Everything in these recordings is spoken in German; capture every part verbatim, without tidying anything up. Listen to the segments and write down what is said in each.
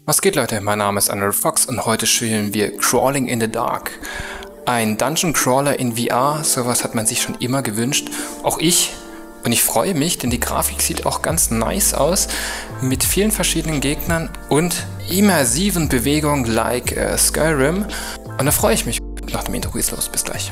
Was geht, Leute? Mein Name ist Unreal Fox und heute spielen wir Crawling in the Dark. Ein Dungeon Crawler in V R, sowas hat man sich schon immer gewünscht. Auch ich. Und ich freue mich, denn die Grafik sieht auch ganz nice aus. Mit vielen verschiedenen Gegnern und immersiven Bewegungen like äh, Skyrim. Und da freue ich mich. Nach dem Intro geht's los. Bis gleich.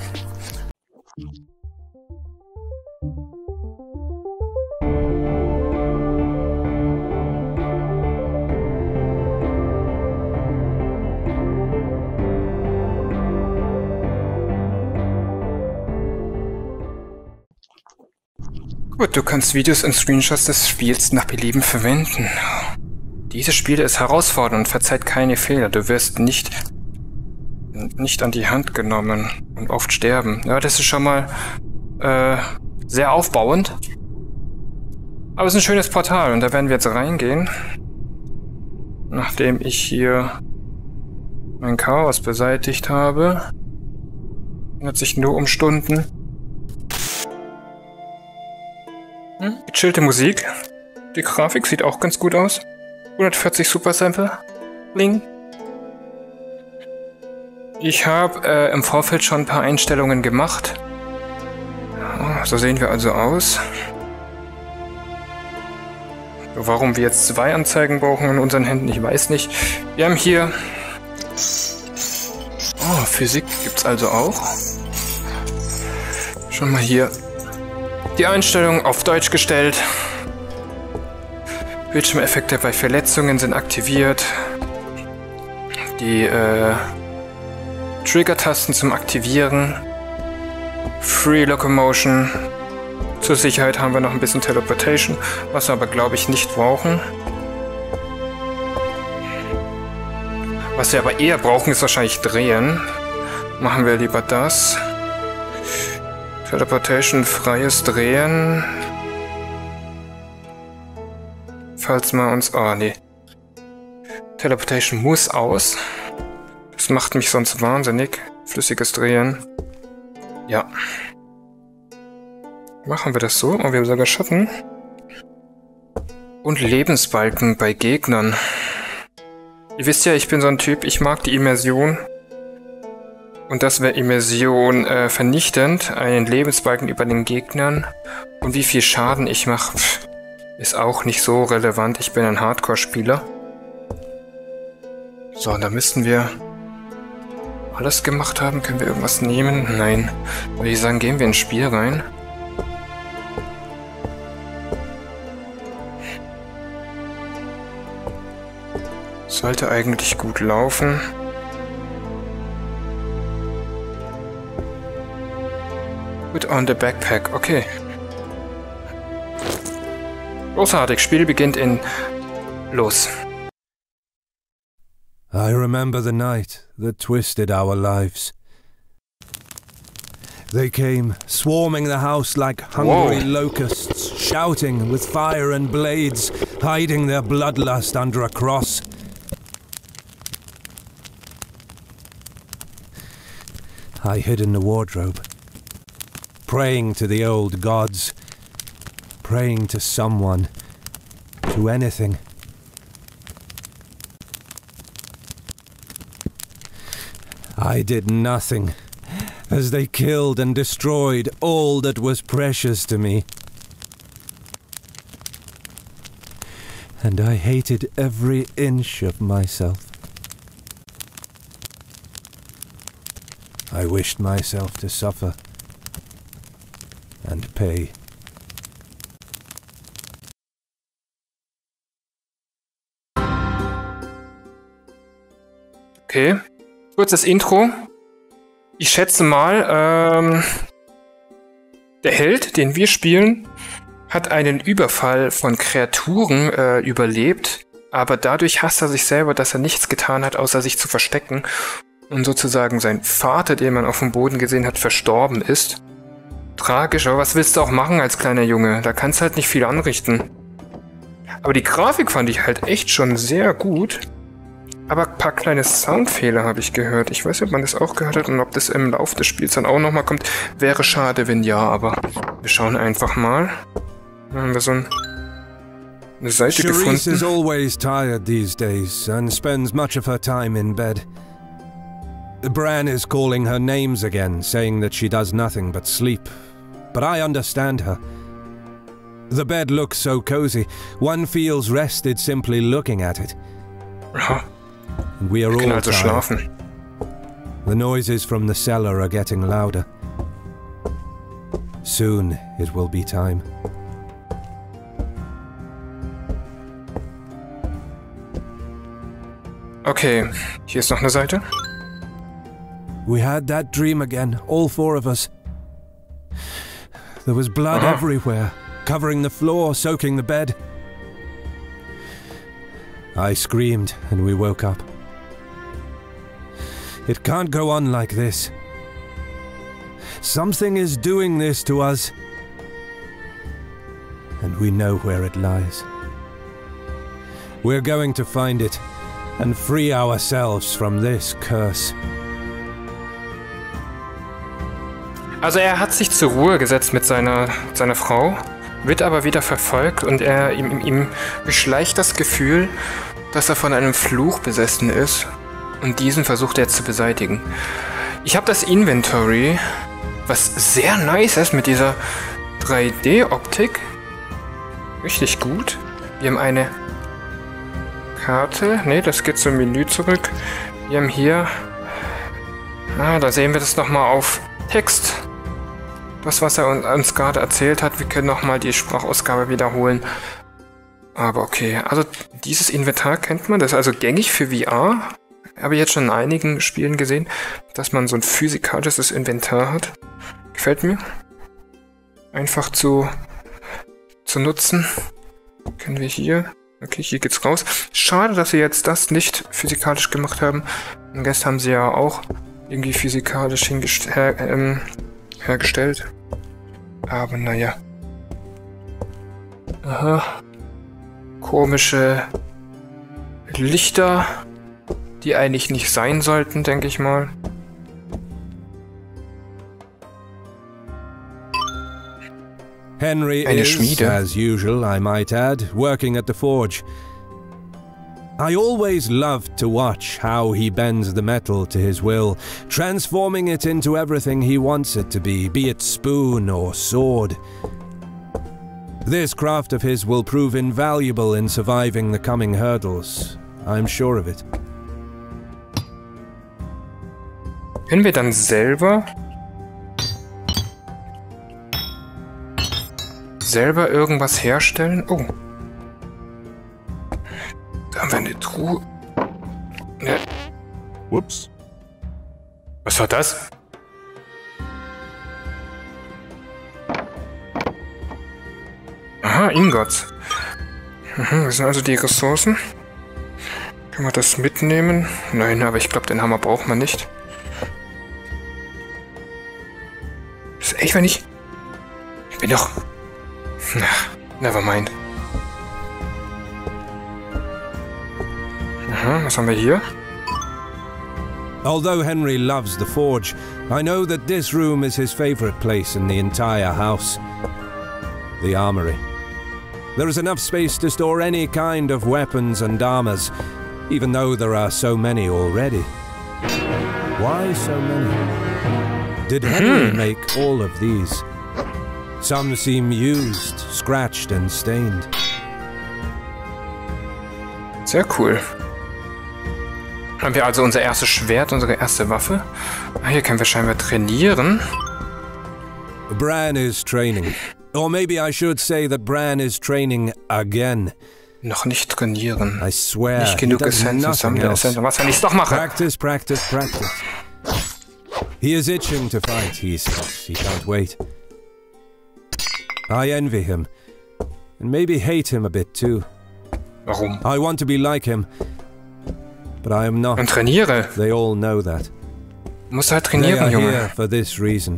Gut, du kannst Videos und Screenshots des Spiels nach Belieben verwenden. Dieses Spiel ist herausfordernd und verzeiht keine Fehler. Du wirst nicht, nicht an die Hand genommen und oft sterben. Ja, das ist schon mal äh, sehr aufbauend. Aber es ist ein schönes Portal und da werden wir jetzt reingehen. Nachdem ich hier mein Chaos beseitigt habe. Handelt sich nur um Stunden. Hm? Gechillte Musik. Die Grafik sieht auch ganz gut aus. hundertvierzig Super Sample. Bling. Ich habe äh, im Vorfeld schon ein paar Einstellungen gemacht. Oh, so sehen wir also aus. Warum wir jetzt zwei Anzeigen brauchen in unseren Händen, ich weiß nicht. Wir haben hier... Oh, Physik gibt's also auch. Schon mal hier... Die Einstellung auf Deutsch gestellt. Bildschirmeffekte bei Verletzungen sind aktiviert. Die äh, Trigger-Tasten zum Aktivieren. Free Locomotion. Zur Sicherheit haben wir noch ein bisschen Teleportation, was wir aber glaube ich nicht brauchen. Was wir aber eher brauchen, ist wahrscheinlich Drehen. Machen wir lieber das. Teleportation, freies Drehen. Falls wir uns... Oh, nee. Teleportation muss aus. Das macht mich sonst wahnsinnig. Flüssiges Drehen. Ja. Machen wir das so. Oh, wir haben sogar Schatten. Und Lebensbalken bei Gegnern. Ihr wisst ja, ich bin so ein Typ, ich mag die Immersion. Und das wäre Immersion äh, vernichtend, einen Lebensbalken über den Gegnern. Und wie viel Schaden ich mache, ist auch nicht so relevant. Ich bin ein Hardcore-Spieler. So, da müssten wir alles gemacht haben. Können wir irgendwas nehmen? Nein. Würde ich sagen, gehen wir ins Spiel rein. Sollte eigentlich gut laufen. Put on the backpack, okay. Großartig, Spiel beginnt in... Los. I remember the night that twisted our lives. They came, swarming the house like hungry Whoa. locusts, shouting with fire and blades, hiding their bloodlust under a cross. I hid in the wardrobe. Praying to the old gods, praying to someone, to anything. I did nothing, as they killed and destroyed all that was precious to me. And I hated every inch of myself. I wished myself to suffer. And pay. Okay, kurzes Intro. Ich schätze mal, ähm, der Held, den wir spielen, hat einen Überfall von Kreaturen äh, überlebt, aber dadurch hasst er sich selber, dass er nichts getan hat, außer sich zu verstecken und sozusagen sein Vater, den man auf dem Boden gesehen hat, verstorben ist. Tragisch, aber was willst du auch machen als kleiner Junge? Da kannst du halt nicht viel anrichten. Aber die Grafik fand ich halt echt schon sehr gut. Aber ein paar kleine Soundfehler habe ich gehört. Ich weiß nicht, ob man das auch gehört hat und ob das im Laufe des Spiels dann auch nochmal kommt. Wäre schade, wenn ja, aber wir schauen einfach mal. Da haben wir so ein eine Seite Charisse is gefunden. always tired these days and spends much of her time in bed. Bran is calling her names again, saying that she does nothing but sleep. But I understand her. The bed looks so cozy, one feels rested simply looking at it. Aha, And we are wir können all also tired. schlafen. The noises from the cellar are getting louder. Soon it will be time. Okay, hier ist noch eine Seite. We had that dream again, all four of us. There was blood Aha. everywhere, covering the floor, soaking the bed. I screamed and we woke up. It can't go on like this. Something is doing this to us. And we know where it lies. We're going to find it and free ourselves from this curse. Also er hat sich zur Ruhe gesetzt mit seiner, seiner Frau, wird aber wieder verfolgt und er, ihm, ihm beschleicht das Gefühl, dass er von einem Fluch besessen ist und diesen versucht er zu beseitigen. Ich habe das Inventory, was sehr nice ist mit dieser drei D-Optik. Richtig gut. Wir haben eine Karte. Ne, das geht zum Menü zurück. Wir haben hier... Ah, da sehen wir das nochmal auf Text. Das, was er uns gerade erzählt hat. Wir können nochmal die Sprachausgabe wiederholen. Aber okay, also dieses Inventar kennt man. Das ist also gängig für V R. Habe ich jetzt schon in einigen Spielen gesehen, dass man so ein physikalisches Inventar hat. Gefällt mir. Einfach zu, zu nutzen. Können wir hier... Okay, hier geht's raus. Schade, dass sie jetzt das nicht physikalisch gemacht haben. Und gestern haben sie ja auch irgendwie physikalisch hingest- her ähm, hergestellt. Aber naja. Aha. Komische Lichter, die eigentlich nicht sein sollten, denke ich mal. Henry Eine is, Schmiede. as usual, I might add, working at the forge. I always loved to watch how he bends the metal to his will, transforming it into everything he wants it to be, be it spoon or sword. This craft of his will prove invaluable in surviving the coming hurdles. I'm sure of it. Können wir dann selber selber irgendwas herstellen? Oh. Da haben wir eine Truhe. Ne. Whoops. Was war das? Aha, Ingots. Mhm, das sind also die Ressourcen. Können wir das mitnehmen? Nein, aber ich glaube, den Hammer braucht man nicht. Das ist echt, wenn ich... Ich bin doch... Ach, never mind. Aha, was haben wir hier? Although Henry loves the forge, I know that this room is his favorite place in the entire house. The armory. There is enough space to store any kind of weapons and armors, even though there are so many already. Why so many? Did Henry make all of these? Some seem used, scratched and stained. Sehr cool. Haben wir also unser erstes Schwert, unsere erste Waffe. Ah, hier können wir scheinbar trainieren. Bran is training. Or maybe I should say that Bran is training again. Noch nicht trainieren. I swear, Nicht he genug does Essenzen nothing sammeln. else. Essenzen. Was kann ich doch machen? Practice, practice, practice. He is itching to fight, he says. He can't wait. I envy him. And maybe hate him a bit too. Warum? I want to be like him. But I am not. Und trainiere. They all know that. Du musst halt They trainieren, are Junge. here for this reason.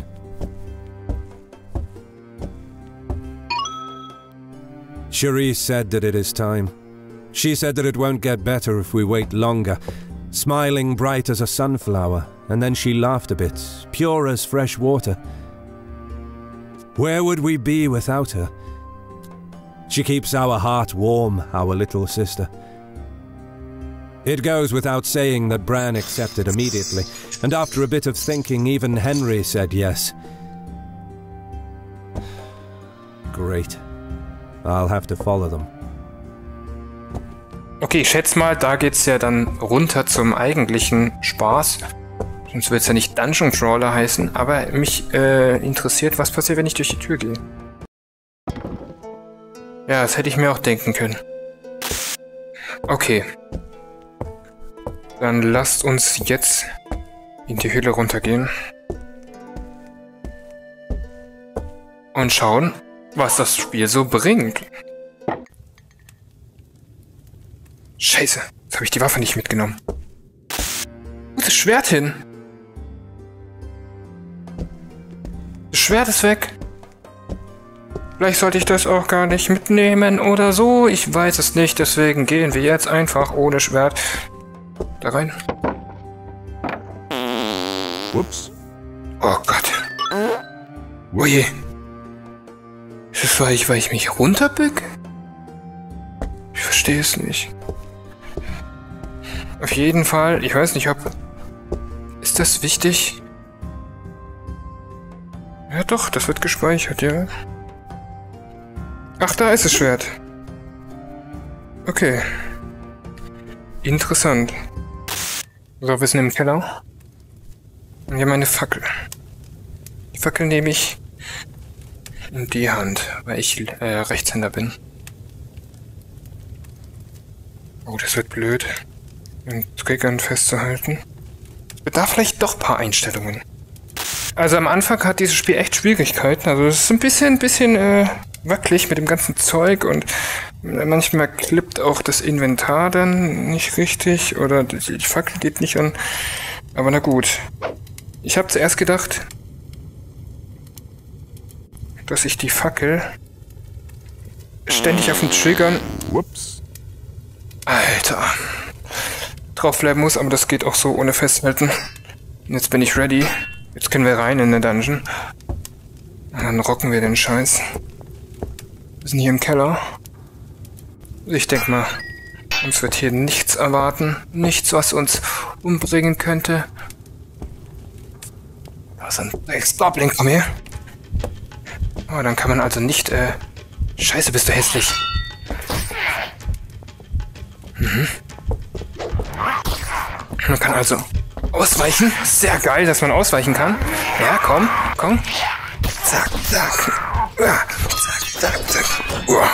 Charisse said that it is time. She said that it won't get better if we wait longer, smiling bright as a sunflower, and then she laughed a bit, pure as fresh water. Where would we be without her? She keeps our heart warm, our little sister. It goes without saying that Bran accepted immediately, and after a bit of thinking, even Henry said yes. Great. I'll have to follow them. Okay, ich schätze mal, da geht's ja dann runter zum eigentlichen Spaß. Sonst wird's ja nicht Dungeon Crawler heißen, aber mich äh, interessiert, was passiert, wenn ich durch die Tür gehe. Ja, das hätte ich mir auch denken können. Okay. Dann lasst uns jetzt in die Höhle runtergehen. Und schauen, was das Spiel so bringt. Scheiße, jetzt habe ich die Waffe nicht mitgenommen. Wo ist das Schwert hin? Das Schwert ist weg. Vielleicht sollte ich das auch gar nicht mitnehmen oder so. Ich weiß es nicht, deswegen gehen wir jetzt einfach ohne Schwert da rein. Ups. Oh Gott. Oh je. Ist das, weil ich, weil ich mich runterbück? Ich verstehe es nicht. Auf jeden Fall, ich weiß nicht, ob... Ist das wichtig? Ja doch, das wird gespeichert, ja. Ach, da ist das Schwert. Okay. Interessant. So, wir sind im Keller. Und hier meine Fackel. Die Fackel nehme ich in die Hand, weil ich äh, Rechtshänder bin. Oh, das wird blöd, den Triggern festzuhalten. Bedarf vielleicht doch ein paar Einstellungen. Also am Anfang hat dieses Spiel echt Schwierigkeiten. Also es ist ein bisschen, bisschen äh, wackelig mit dem ganzen Zeug und manchmal klippt auch das Inventar dann nicht richtig oder die, die Fackel geht nicht an. Aber na gut. Ich habe zuerst gedacht, dass ich die Fackel ständig auf den Triggern... Ups. Alter. Draufbleiben muss, aber das geht auch so ohne Festhalten. Und jetzt bin ich ready. Jetzt können wir rein in den Dungeon. Und dann rocken wir den Scheiß. Wir sind hier im Keller. Ich denke mal, uns wird hier nichts erwarten. Nichts, was uns umbringen könnte. Da ist ein Goblin, komm her. Oh, dann kann man also nicht, äh... Scheiße, bist du hässlich. Mhm. Man kann also ausweichen. Sehr geil, dass man ausweichen kann. Ja, komm, komm. Zack, zack. Ja, zack, zack, zack. Uah.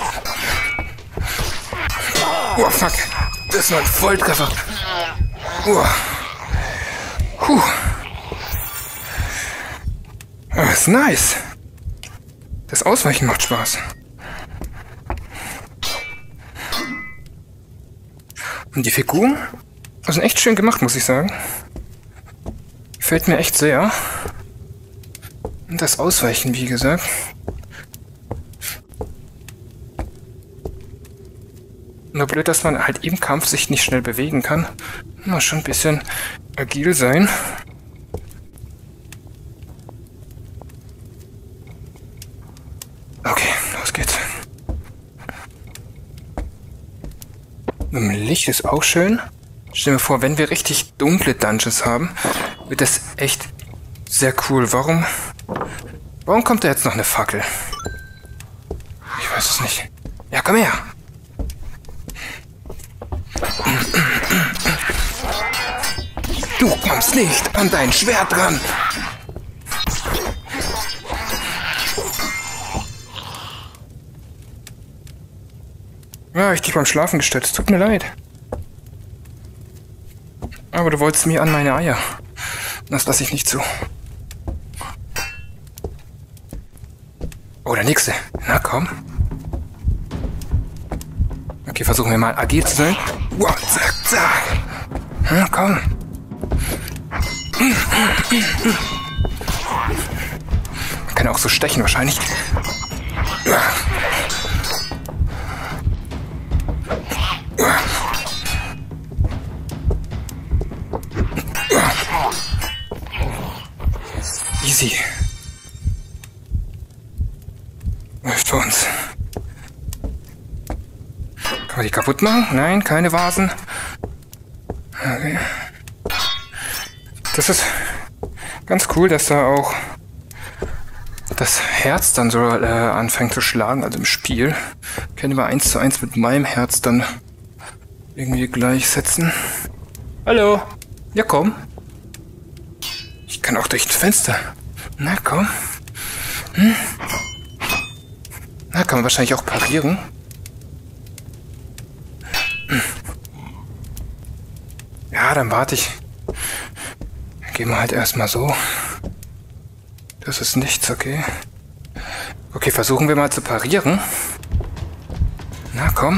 Oh, fuck. Das war ein Volltreffer. Uah. Puh. Das ist nice. Das Ausweichen macht Spaß. Und die Figuren sind echt schön gemacht, muss ich sagen. Gefällt mir echt sehr. Und das Ausweichen, wie gesagt. Nur blöd, dass man halt im Kampf sich nicht schnell bewegen kann. Muss schon ein bisschen agil sein. Okay, los geht's. Mit dem Licht ist auch schön. Stell mir vor, wenn wir richtig dunkle Dungeons haben, wird das echt sehr cool. Warum? Warum kommt da jetzt noch eine Fackel? Ich weiß es nicht. Ja, komm her. Du kommst nicht an dein Schwert ran. Ja, ich dich beim Schlafen gestützt. Tut mir leid. Aber du wolltest mir an meine Eier. Das lasse ich nicht zu. Oh, der nächste. Na komm. Okay, versuchen wir mal agil zu sein. Wow, zack, zack. Na komm. Man kann auch so stechen wahrscheinlich. Easy. Läuft für uns. nicht kaputt machen? Nein, keine Vasen. Okay. Das ist ganz cool, dass da auch das Herz dann so äh, anfängt zu schlagen, also im Spiel. Können wir eins zu eins mit meinem Herz dann irgendwie gleichsetzen. Hallo. Ja, komm. Ich kann auch durch das Fenster. Na, komm. Hm. Na, kann man wahrscheinlich auch parieren. Hm. Ja, dann warte ich. Gehen wir halt erstmal so. Das ist nichts, okay. Okay, versuchen wir mal zu parieren. Na, komm.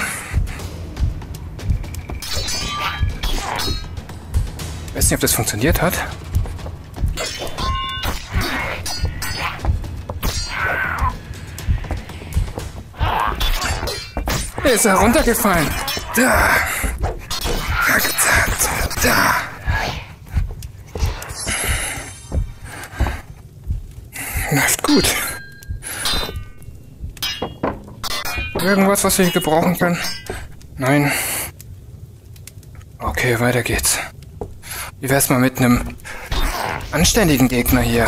Ich weiß nicht, ob das funktioniert hat. Er ist heruntergefallen. Da. Da. Läuft gut. Irgendwas, was wir hier gebrauchen können? Nein. Okay, weiter geht's. Wie wär's mal mit einem anständigen Gegner hier?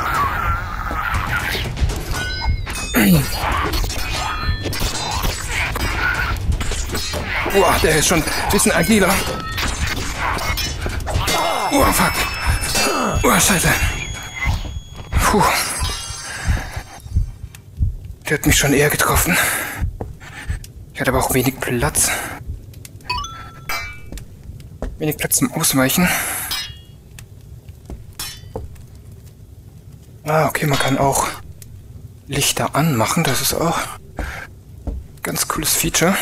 Boah, der ist schon ein bisschen agiler. Oh, fuck. Oh, scheiße. Puh. Der hat mich schon eher getroffen. Ich hatte aber auch wenig Platz. Wenig Platz zum Ausweichen. Ah, okay, man kann auch Lichter anmachen. Das ist auch ein ganz cooles Feature.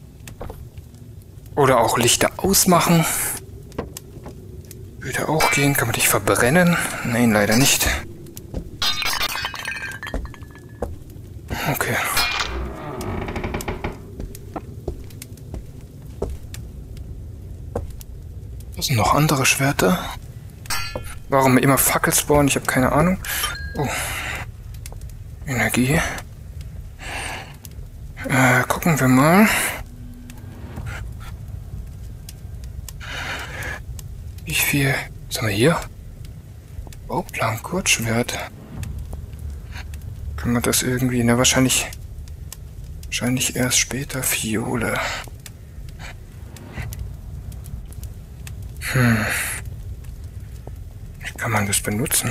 Oder auch Lichter ausmachen. Würde auch gehen. Kann man dich verbrennen? Nein, leider nicht. Okay. Was sind noch andere Schwerter? Warum immer Fackel spawnen? Ich habe keine Ahnung. Oh. Energie. Äh, gucken wir mal. Wie viel? Was haben wir hier? Bauplan, Kurzschwert. Können wir das irgendwie... Na, wahrscheinlich... Wahrscheinlich erst später. Fiole. Hm. Wie kann man das benutzen?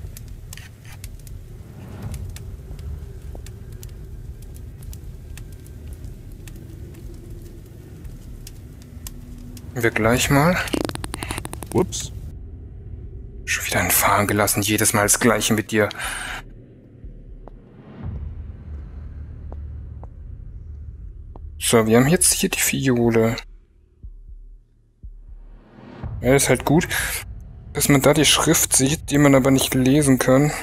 Wir gleich mal. Ups. Schon wieder einen fahren gelassen. Jedes Mal das Gleiche mit dir. So, wir haben jetzt hier die Fiole. Ja, ist halt gut, dass man da die Schrift sieht, die man aber nicht lesen kann.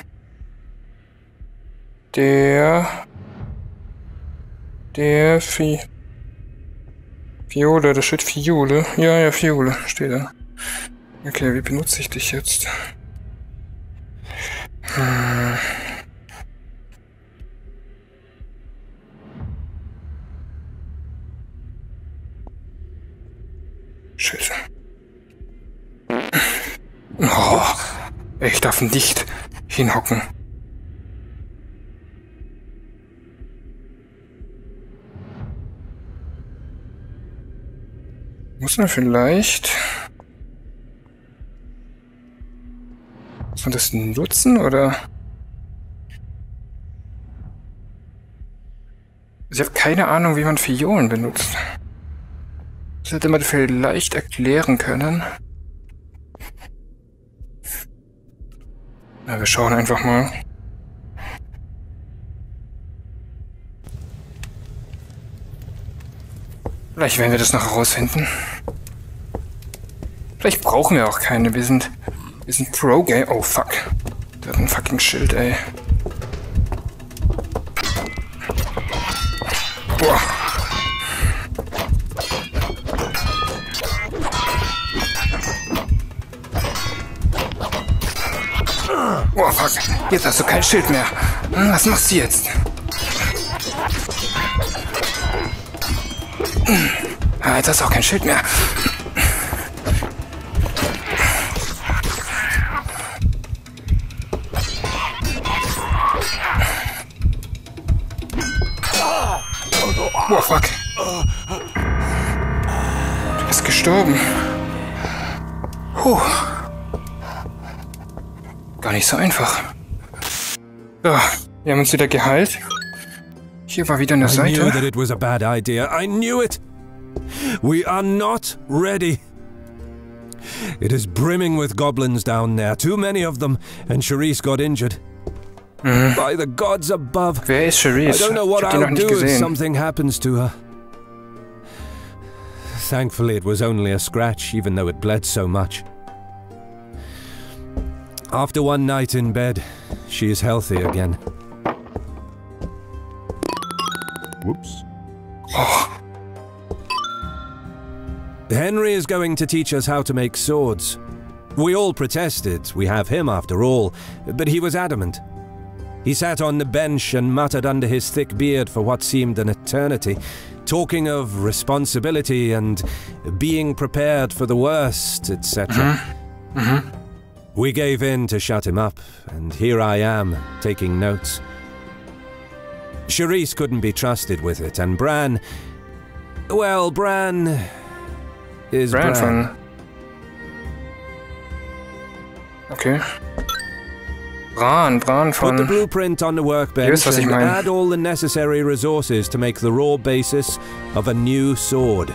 Der... Der Fi... Fiole, da steht Fiole. Ja, ja, Fiole, steht da. Okay, wie benutze ich dich jetzt? Hm. Scheiße. Oh, ich darf nicht hinhocken. Muss man vielleicht... Muss man das nutzen, oder? Ich habe keine Ahnung, wie man Fiolen benutzt. Das hätte man vielleicht erklären können. Na, wir schauen einfach mal. Vielleicht werden wir das noch herausfinden. Vielleicht brauchen wir auch keine. Wir sind, wir sind Pro-Game. Oh, fuck. Der hat ein fucking Schild, ey. Boah. Oh, fuck. Jetzt hast du kein Schild mehr. Hm, was machst du jetzt? Hm. Ah, jetzt hast du auch kein Schild mehr. Oh, fuck. Du bist gestorben. Puh. Gar nicht so einfach. So, wir haben uns wieder geheilt. Hier war wieder eine Seite. I knew that it was a bad idea. I knew it. We are not ready. It is brimming with goblins down there. Too many of them, and Charisse got injured. Mhm. By the gods above. Wer ist Charisse? I don't know what I'll do if something happens to her. Thankfully, it was only a scratch, even though it bled so much. After one night in bed, she is healthy again. Whoops. Oh. Henry is going to teach us how to make swords. We all protested, we have him after all, but he was adamant. He sat on the bench and muttered under his thick beard for what seemed an eternity, talking of responsibility and being prepared for the worst, et cetera. Mm-hmm. Mm-hmm. We gave in to shut him up, and here I am, taking notes. Charisse couldn't be trusted with it, and Bran... Well, Bran... is Bran. Bran. Von... Okay. Bran, Bran von... Put the blueprint on the workbench was ich and mein. add all the necessary resources to make the raw basis of a new sword.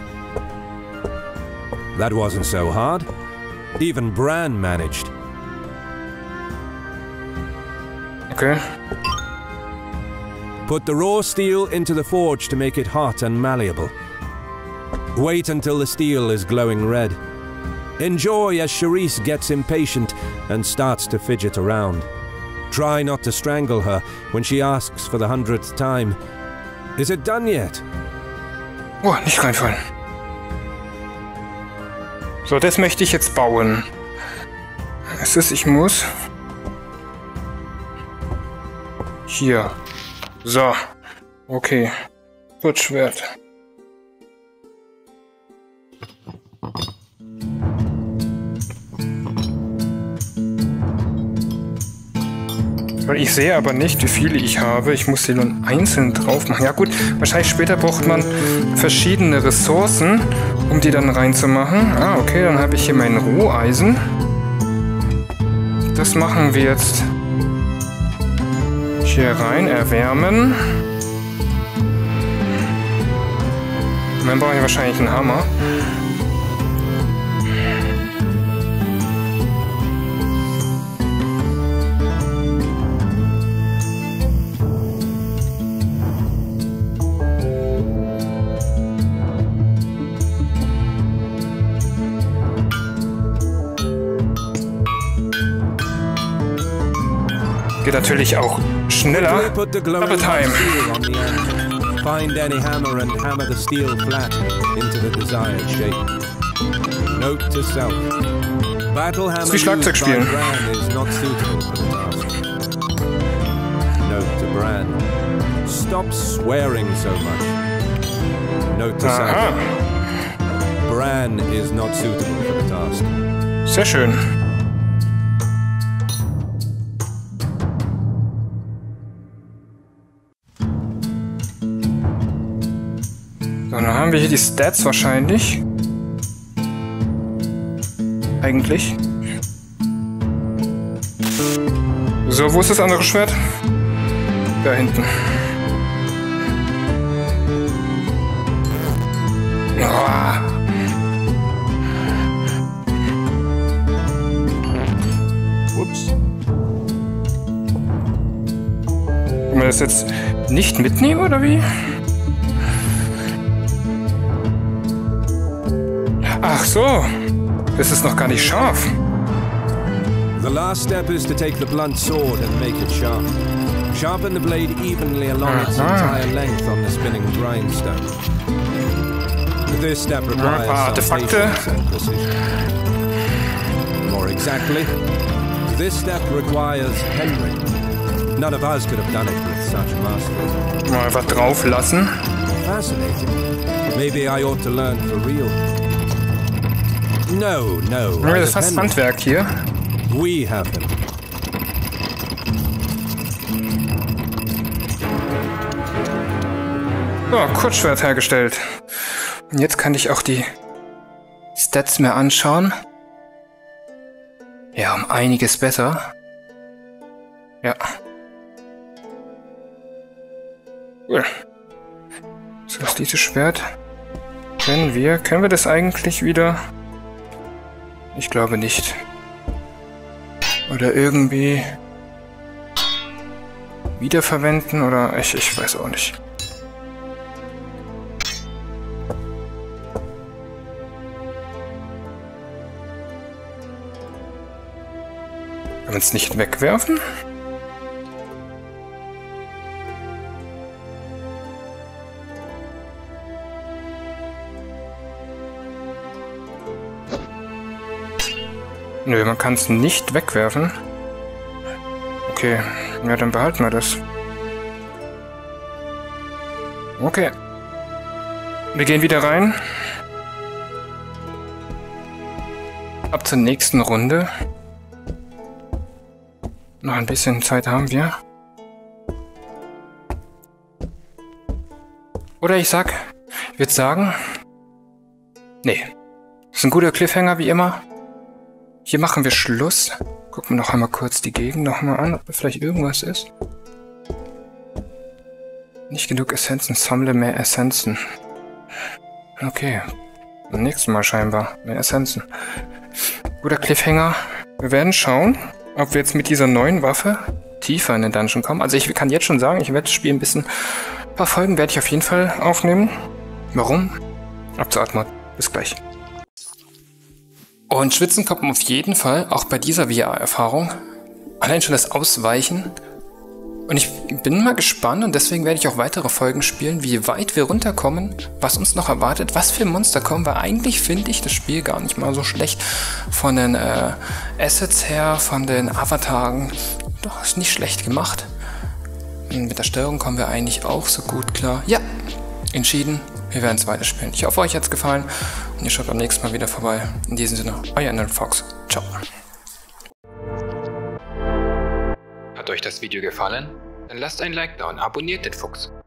That wasn't so hard. Even Bran managed. Okay. Put the raw steel into the forge to make it hot and malleable. Wait until the steel is glowing red. Enjoy as Charisse gets impatient and starts to fidget around. Try not to strangle her when she asks for the hundredth time. Is it done yet? Oh, nicht reinfallen. So, das möchte ich jetzt bauen. Es ist, ich muss... Hier. So. Okay. Kurzschwert. Weil ich sehe aber nicht, wie viele ich habe. Ich muss die nun einzeln drauf machen. Ja gut, wahrscheinlich später braucht man verschiedene Ressourcen, um die dann reinzumachen. Ah, okay, dann habe ich hier mein Roheisen. Das machen wir jetzt hier rein, erwärmen. Und dann brauche ich wahrscheinlich einen Hammer. Geht natürlich auch schneller. Double Time. Find any hammer and hammer the steel flat into the desired shape. Note to self. Battle hammer wie Schlagzeug spielen. Bran is not suitable for the task. Note to Bran. Stop swearing so much. Note to Aha. self. Bran is not suitable for the task. Sehr schön. So, dann haben wir hier die Stats wahrscheinlich. Eigentlich. So, wo ist das andere Schwert? Da hinten. Oh. Ups. Kann man das jetzt nicht mitnehmen, oder wie? Ach so, das ist noch gar nicht scharf. The last step is to take the blunt sword and make it sharp. Sharpen the blade evenly along its entire length on the spinning grindstone. This step requires some patience and precision. More exactly, this step requires Henry. None of us could have done it with such mastery. Mal einfach drauf lassen. Fascinating. Maybe I ought to learn for real. No, no. Ja, das ist fast Handwerk hier. We have them. So, Kurzschwert hergestellt. Und jetzt kann ich auch die Stats mehr anschauen. Ja, um einiges besser. Ja. Cool. So ist dieses Schwert. Können wir, können wir das eigentlich wieder? Ich glaube nicht. Oder irgendwie wiederverwenden oder ich, ich weiß auch nicht. Kann man es nicht wegwerfen? Nö, man kann es nicht wegwerfen. Okay, ja, dann behalten wir das. Okay. Wir gehen wieder rein. Ab zur nächsten Runde. Noch ein bisschen Zeit haben wir. Oder ich sag, ich würde sagen, nee. Das ist ein guter Cliffhanger wie immer. Hier machen wir Schluss. Gucken wir noch einmal kurz die Gegend noch mal an, ob da vielleicht irgendwas ist. Nicht genug Essenzen, sammle mehr Essenzen. Okay. Beim nächsten Mal scheinbar. Mehr Essenzen. Guter Cliffhanger. Wir werden schauen, ob wir jetzt mit dieser neuen Waffe tiefer in den Dungeon kommen. Also ich kann jetzt schon sagen, ich werde das Spiel ein bisschen... Ein paar Folgen werde ich auf jeden Fall aufnehmen. Warum? Ab zur Atmod. Bis gleich. Und schwitzen kommt man auf jeden Fall, auch bei dieser V R-Erfahrung. Allein schon das Ausweichen. Und ich bin mal gespannt und deswegen werde ich auch weitere Folgen spielen, wie weit wir runterkommen, was uns noch erwartet, was für Monster kommen, weil eigentlich finde ich das Spiel gar nicht mal so schlecht von den äh, Assets her, von den Avataren. Doch, ist nicht schlecht gemacht. Und mit der Steuerung kommen wir eigentlich auch so gut klar. Ja, entschieden. Wir werden es weiterspielen. Ich hoffe, euch hat es gefallen und ihr schaut beim nächsten Mal wieder vorbei. In diesem Sinne, euer NerdFox. Ciao. Hat euch das Video gefallen? Dann lasst ein Like da und abonniert den Fuchs.